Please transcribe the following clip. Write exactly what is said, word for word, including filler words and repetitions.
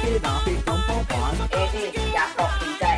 ที่เราพี่จงป้องก่อนเอที่อยากตกสินใจ